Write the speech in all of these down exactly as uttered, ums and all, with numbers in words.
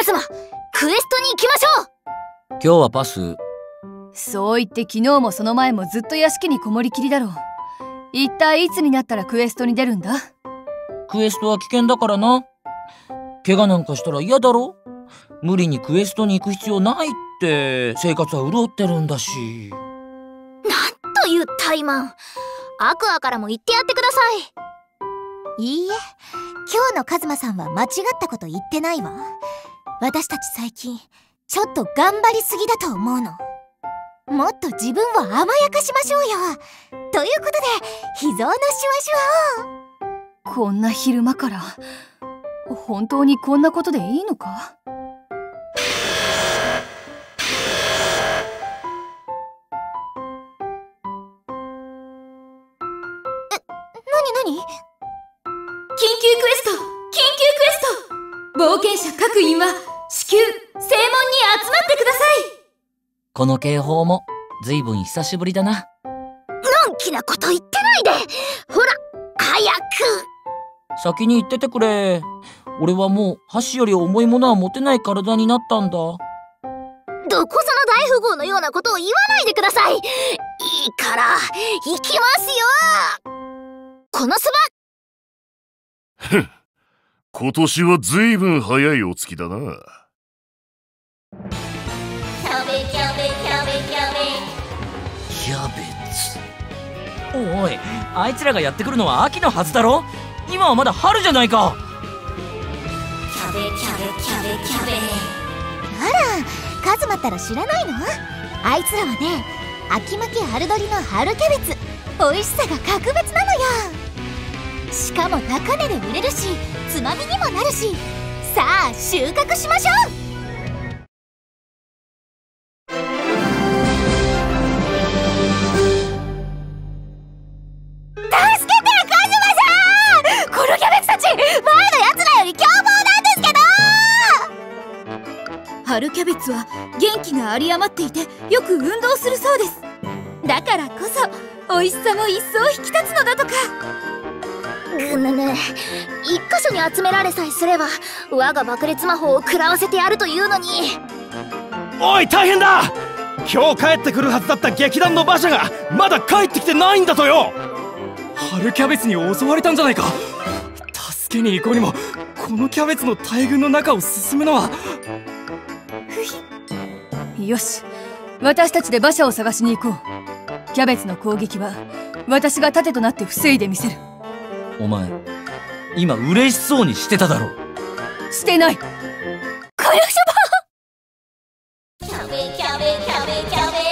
ズマ、クエストに行きましょう。 今日はパス。 そう言って昨日もその前もずっと屋敷にこもりきりだろう。一体いつになったらクエストに出るんだ？ クエストは危険だからな。怪我なんかしたら嫌だろ。無理にクエストに行く必要ないって。生活は潤ってるんだし。 なんという怠慢。アクアからも言ってやってください。いいえ、今日のカズマさんは間違ったこと言ってないわ。私たち最近ちょっと頑張りすぎだと思うの。もっと自分を甘やかしましょうよ。ということで秘蔵のシュワシュワを。 こんな昼間から本当にこんなことでいいのか？ え、なになに？ 緊急クエスト、緊急クエスト。冒険者各員は至急正門に集まってください。 この警報もずいぶん久しぶりだな。 い。のんきなこと言ってないで。ほら、早く。 先に言っててくれ。俺はもう箸より重いものは持てない体になったんだ。 どこぞの大富豪のようなことを言わないでください。いいから行きますよ。このそば。 ふん、今年はずいぶん早いお月だな。 キャベキャベキャベキャベキャベツ。おい、あいつらがやってくるのは秋のはずだろ。今はまだ春じゃないか。 キャベキャベキャベキャベ。 あら、カズマったら知らないの？あいつらはね、秋巻き春取りの春キャベツ。美味しさが格別なのよ。しかも高値で売れるし、つまみにもなるし。さあ収穫しましょう。 春キャベツは元気が有り余っていてよく運動するそうです。だからこそ美味しさも一層引き立つのだとか。 ぐぬぬ、一箇所に集められさえすれば我が爆裂魔法を食らわせてやるというのに。 おい、大変だ。今日帰ってくるはずだった劇団の馬車がまだ帰ってきてないんだとよ。 春キャベツに襲われたんじゃないか。助けに行こうにもこのキャベツの大群の中を進むのは。 よし、私たちで馬車を探しに行こう。キャベツの攻撃は私が盾となって防いでみせる。 お前今嬉しそうにしてただろ。 してない。このキャベキャベキャベキャベ。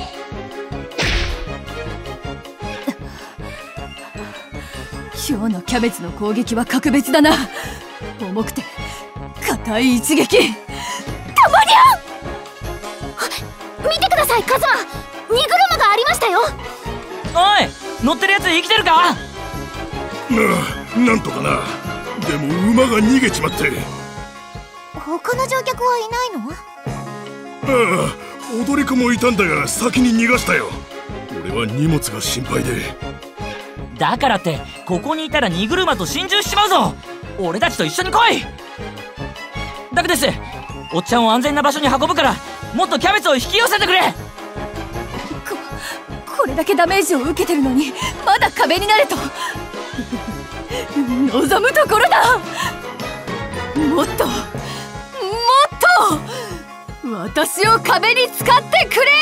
今日のキャベツの攻撃は格別だな。重くて硬い一撃。 たまりゃん。見てください、カズマ。荷車がありましたよ。 おい、乗ってるやつ生きてるか？ なあ、なんとかな。でも馬が逃げちまって。 他の乗客はいないの？ ああ、踊り子もいたんだが先に逃がしたよ。俺は荷物が心配で。 だからってここにいたら荷車と心中しちまうぞ。俺たちと一緒に来い。ダクです。おっちゃんを安全な場所に運ぶからもっとキャベツを引き寄せてくれ。 ここれだけダメージを受けてるのにまだ壁になれと望むところだ。もっともっと私を壁に使ってくれ。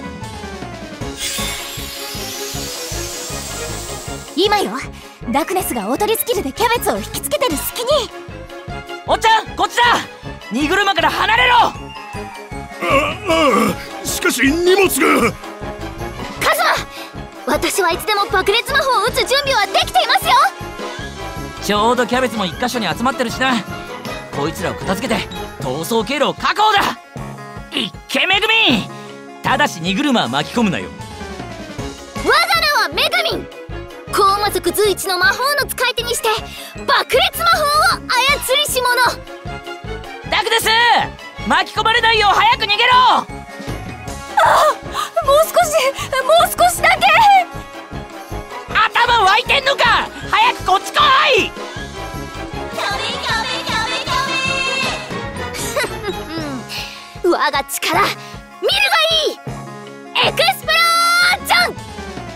今よ、ダクネスがおとりスキルでキャベツを引きつけてる隙に。 おっちゃん、こっちだ。荷車から離れろ。 ああ、しかし荷物が。 カズマ、私はいつでも爆裂魔法を打つ準備はできていますよ。 ちょうどキャベツも一箇所に集まってるしな。こいつらを片付けて逃走経路を確保だ。いっけめぐみ。ただし荷車は巻き込むなよ。 我が名はめぐみん。高魔族随一の魔法の使い手にして爆裂魔法を操りし者。 ダクです。巻き込まれないよう早く逃げろ。 ああ、もう少しもう少しだけ。 頭湧いてんのか。早くこっち来い。 キャベキャベキャベキャベ。 我が力見るがいい。エクスプロージョン。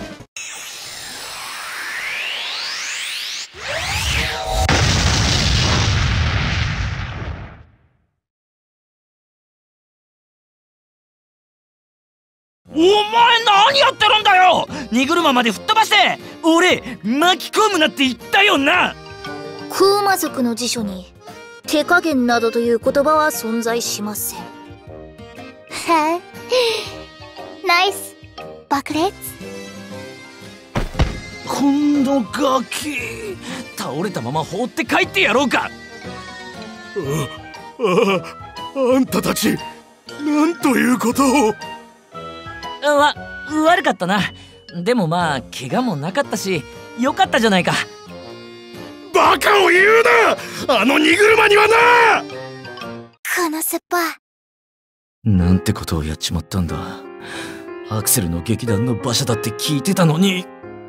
お前何やってるんだよ。荷車まで吹っ飛ばして俺巻き込むなって言ったよな。 クウマ族の辞書に手加減などという言葉は存在しません。 へえ、ナイス爆裂。 今度ガキ倒れたまま放って帰ってやろうか。 ああ、あんたたちなんということを。 わ悪かったな。でもまあ怪我もなかったしよかったじゃないか。 バカを言うな、あの荷車にはな。 このスパなんてことをやっちまったんだ。アクセルの劇団の馬車だって聞いてたのに。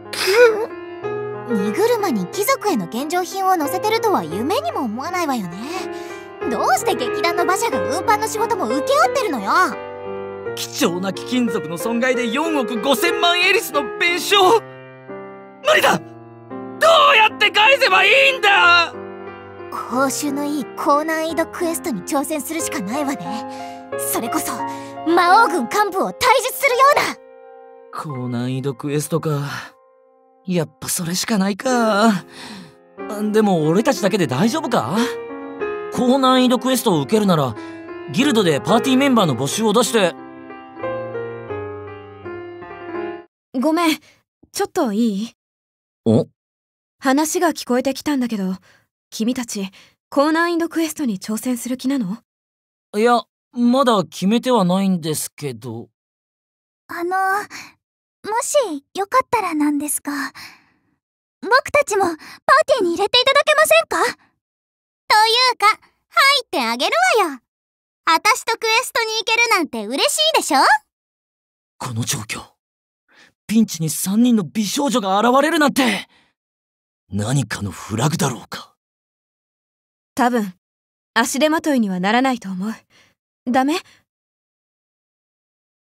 荷車に貴族への献上品を乗せてるとは夢にも思わないわよね。どうして劇団の馬車が運搬の仕事も請け負ってるのよ。 貴重な貴金属の損害でよんおくごせんまんエリスの弁償。無理だ。どうやって返せばいいんだ。 報酬のいい高難易度クエストに挑戦するしかないわね。それこそ魔王軍幹部を退治するような。 高難易度クエストか。やっぱそれしかないか。でも俺たちだけで大丈夫か。高難易度クエストを受けるならギルドでパーティーメンバーの募集を出して。 ごめん、ちょっといい？ お？ 話が聞こえてきたんだけど、君たち高難易度クエストに挑戦する気なの？ いや、まだ決めてはないんですけど。 あの、もしよかったらなんですが、僕たちもパーティーに入れていただけませんか？というか、入ってあげるわよ。あたしとクエストに行けるなんて嬉しいでしょ？ この状況、ピンチにさんにんの美少女が現れるなんて何かのフラグだろうか。 多分足手まといにはならないと思う。ダメ？